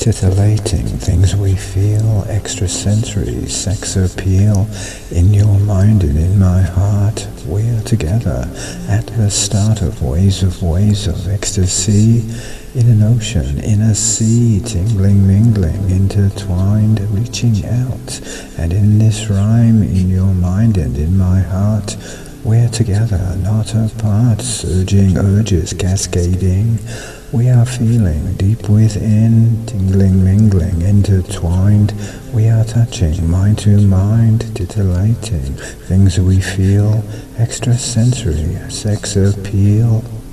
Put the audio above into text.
titillating things we feel, extrasensory sex appeal, in your mind and in my heart, we're together at the start of ways of ecstasy, in an ocean, in a sea, tingling, mingling, intertwined, reaching out, and in this rhyme, in your mind and in my heart, we're together, not apart, surging urges cascading. We are feeling deep within, tingling, mingling, intertwined. We are touching mind to mind, titillating things we feel, extrasensory sex appeal.